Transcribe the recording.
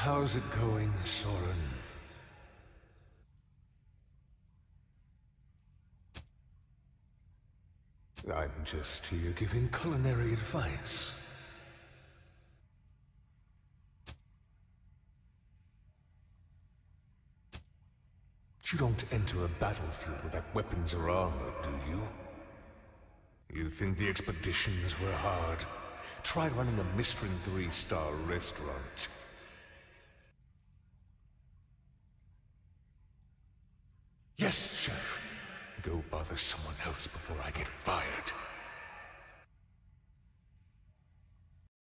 How's it going, Soren? I'm just here giving culinary advice. You don't enter a battlefield without weapons or armor, do you? You think the expeditions were hard? Try running a Mistring 3-star restaurant. Yes, chef. Go bother someone else before I get fired.